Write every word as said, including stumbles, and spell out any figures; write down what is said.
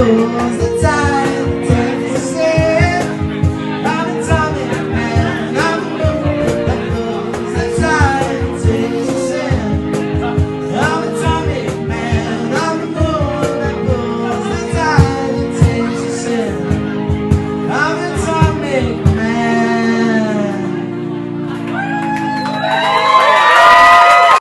pulls the tide, takes a sin. I'm a atomic man, I'm a moon that pulls the tide, takes a sin. I'm a atomic man, I'm a moon that pulls the tide, takes a sin. I'm a atomic